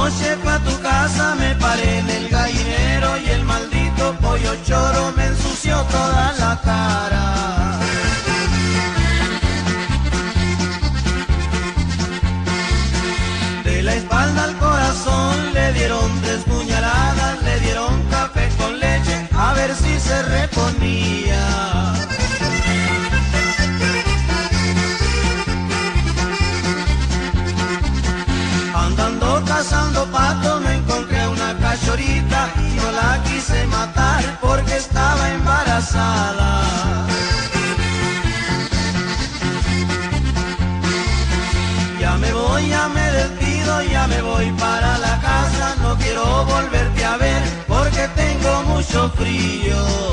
noche pa' tu casa me paré en el gallinero y el maldito pollo choro me ensució toda la cara. De la espalda al corazón le dieron 3 puñaladas, le dieron café con leche a ver si se reponía. Andando cazando patos me encontré una cachorita y no la quise matar porque estaba embarazada. Ya me despido, ya me voy para la casa, no quiero volverte a ver porque tengo mucho frío.